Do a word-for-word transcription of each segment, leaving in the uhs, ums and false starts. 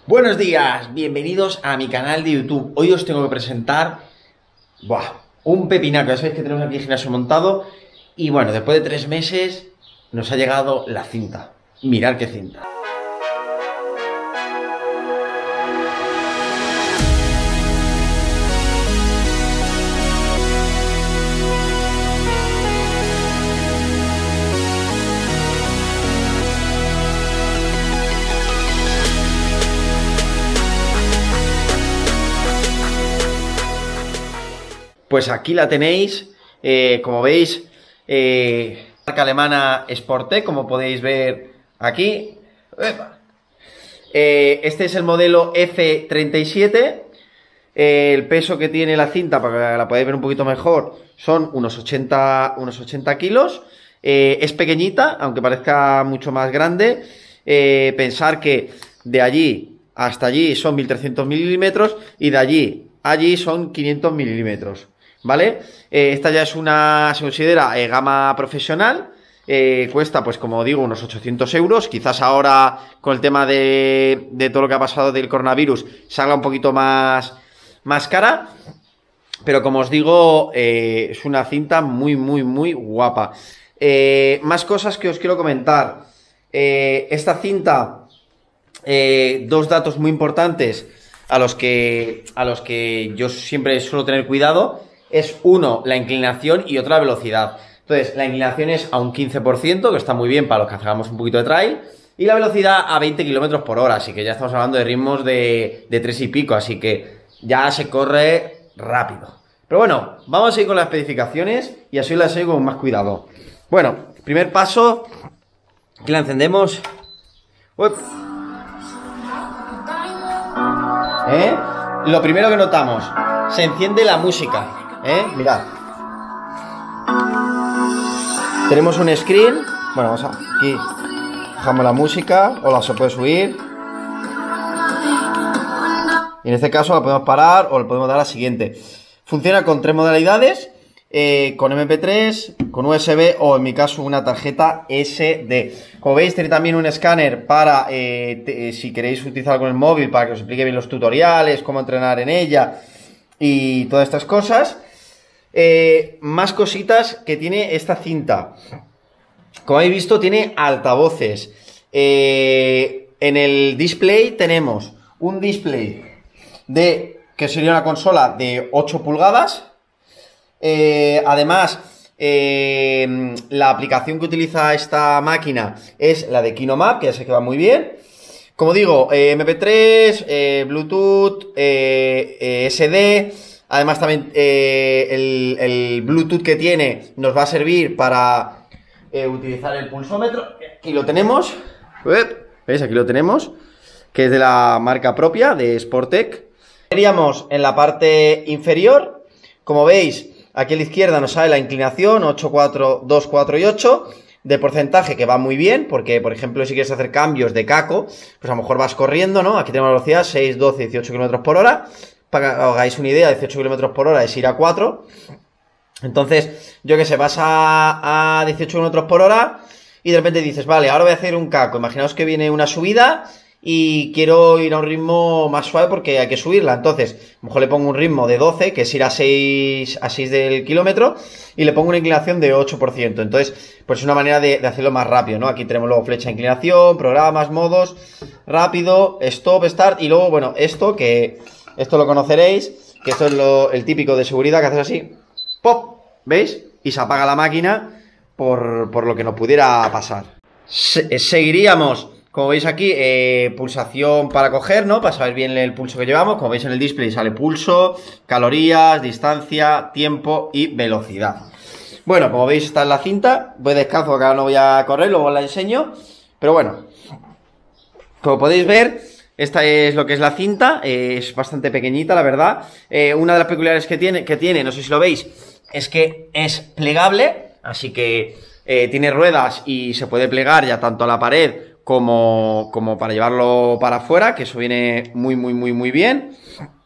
Buenos días, bienvenidos a mi canal de YouTube. Hoy os tengo que presentar buah, un pepinaco. Ya sabéis que tenemos aquí el gimnasio montado. Y bueno, después de tres meses nos ha llegado la cinta. Mirad qué cinta. Pues aquí la tenéis, eh, como veis, eh, marca alemana Sportec, como podéis ver aquí. Eh, este es el modelo F treinta y siete, eh, el peso que tiene la cinta, para que la podáis ver un poquito mejor, son unos ochenta, unos ochenta kilos, eh, es pequeñita, aunque parezca mucho más grande. Eh, pensar que de allí hasta allí son mil trescientos milímetros y de allí a allí son quinientos milímetros. ¿Vale? Eh, esta ya es una, se considera eh, gama profesional, eh, cuesta pues como digo unos ochocientos euros, quizás ahora con el tema de, de todo lo que ha pasado del coronavirus salga un poquito más, más cara, pero como os digo eh, es una cinta muy muy muy guapa. Eh, más cosas que os quiero comentar. Eh, esta cinta, eh, dos datos muy importantes a los que, a los que yo siempre suelo tener cuidado. Es uno, la inclinación y otra, la velocidad. Entonces, la inclinación es a un quince por ciento, que está muy bien para los que hagamos un poquito de trail, y la velocidad a veinte kilómetros por hora, así que ya estamos hablando de ritmos de, de tres y pico, así que ya se corre rápido. Pero bueno, vamos a ir con las especificaciones y así las sigo con más cuidado. Bueno, primer paso, aquí la encendemos. Uep. ¿Eh? Lo primero que notamos, se enciende la música. ¿Eh? Mirad. Tenemos un screen. Bueno, vamos a... Aquí bajamos la música. O la se puede subir. Y en este caso la podemos parar o le podemos dar a la siguiente. Funciona con tres modalidades. Eh, con eme pe tres, con u ese be o en mi caso una tarjeta ese de. Como veis tiene también un escáner para eh, te, si queréis utilizarlo con el móvil, para que os explique bien los tutoriales, cómo entrenar en ella y todas estas cosas. Eh, más cositas que tiene esta cinta. Como habéis visto, tiene altavoces. Eh, en el display tenemos un display de que sería una consola de ocho pulgadas. Eh, además, eh, la aplicación que utiliza esta máquina es la de KinoMap, que ya sé que va muy bien. Como digo, eh, eme pe tres, eh, Bluetooth, eh, eh, ese de. Además también eh, el, el Bluetooth que tiene nos va a servir para eh, utilizar el pulsómetro. Aquí lo tenemos. ¿Veis? Aquí lo tenemos. Que es de la marca propia de Sportec. Veríamos en la parte inferior. Como veis, aquí a la izquierda nos sale la inclinación ocho, cuatro, dos, cuatro y ocho. De porcentaje que va muy bien. Porque, por ejemplo, si quieres hacer cambios de caco, pues a lo mejor vas corriendo, ¿no? Aquí tenemos la velocidad seis, doce, dieciocho kilómetros por hora. Para que os hagáis una idea, dieciocho kilómetros por hora es ir a cuatro. Entonces, yo que sé, vas a, a dieciocho kilómetros por hora y de repente dices, vale, ahora voy a hacer un caco. Imaginaos que viene una subida y quiero ir a un ritmo más suave porque hay que subirla. Entonces, a lo mejor le pongo un ritmo de doce, que es ir a seis, a seis del kilómetro, y le pongo una inclinación de ocho por ciento. Entonces, pues es una manera de, de hacerlo más rápido, ¿no? Aquí tenemos luego flecha de inclinación, programas, modos, rápido, stop, start, y luego, bueno, esto que... Esto lo conoceréis, que esto es lo, el típico de seguridad, que haces así, ¡pop! ¿Veis? Y se apaga la máquina por, por lo que nos pudiera pasar. Se, seguiríamos, como veis aquí, eh, pulsación para coger, ¿no? Para saber bien el pulso que llevamos. Como veis en el display sale pulso, calorías, distancia, tiempo y velocidad. Bueno, como veis esta es la cinta. Voy descalzo, que ahora no voy a correr, luego os la enseño. Pero bueno, como podéis ver... Esta es lo que es la cinta, eh, es bastante pequeñita, la verdad. Eh, una de las peculiaridades que tiene, que tiene, no sé si lo veis, es que es plegable, así que eh, tiene ruedas y se puede plegar ya tanto a la pared como, como para llevarlo para afuera, que eso viene muy, muy, muy, muy bien.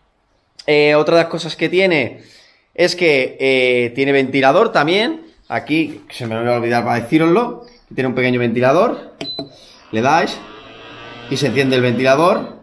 Eh, otra de las cosas que tiene es que eh, tiene ventilador también. Aquí, se me va a olvidar para decíroslo, tiene un pequeño ventilador. Le dais y se enciende el ventilador.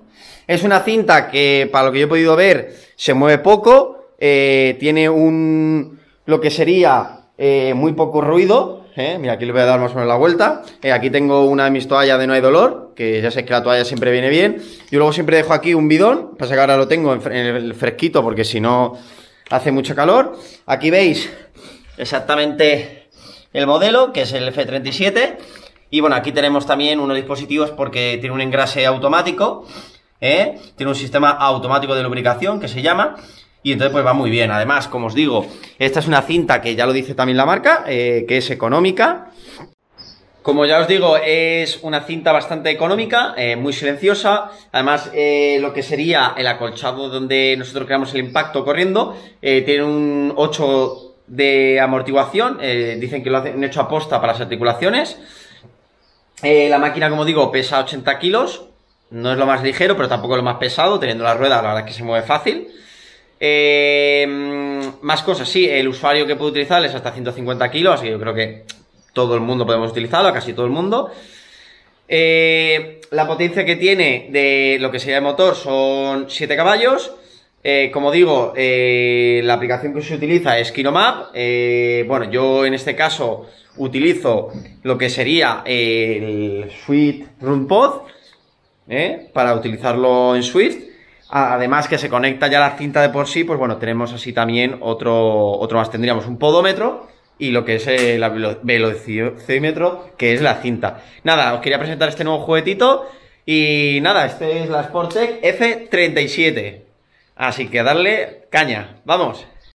Es una cinta que, para lo que yo he podido ver, se mueve poco, eh, tiene un... lo que sería eh, muy poco ruido, ¿eh? Mira, aquí le voy a dar más o menos la vuelta. Eh, aquí tengo una de mis toallas de No Hay Dolor, que ya sé que la toalla siempre viene bien. Yo luego siempre dejo aquí un bidón, pasa que ahora lo tengo en, en el fresquito porque si no hace mucho calor. Aquí veis exactamente el modelo, que es el F treinta y siete. Y bueno, aquí tenemos también unos dispositivos porque tiene un engrase automático, ¿eh? Tiene un sistema automático de lubricación que se llama. Y entonces pues va muy bien. Además, como os digo, esta es una cinta que ya lo dice también la marca, eh, que es económica. Como ya os digo, es una cinta bastante económica, eh, muy silenciosa. Además, eh, lo que sería el acolchado donde nosotros creamos el impacto corriendo, eh, tiene un ocho de amortiguación. Eh, dicen que lo han hecho aposta para las articulaciones. Eh, la máquina, como digo, pesa ochenta kilos. No es lo más ligero, pero tampoco es lo más pesado. Teniendo la rueda, la verdad es que se mueve fácil. Eh, más cosas, sí, el usuario que puede utilizar es hasta ciento cincuenta kilos, así que yo creo que todo el mundo podemos utilizarlo, casi todo el mundo. Eh, la potencia que tiene de lo que sería el motor son siete caballos. Eh, como digo, eh, la aplicación que se utiliza es KinoMap. Eh, bueno, yo en este caso utilizo lo que sería el Swift RunPod, eh, para utilizarlo en Swift. Además que se conecta ya la cinta de por sí, pues bueno, tenemos así también otro, otro más. Tendríamos un podómetro y lo que es el velocímetro, que es la cinta. Nada, os quería presentar este nuevo juguetito. Y nada, este es la Sportech F treinta y siete. Así que darle caña, ¡vamos!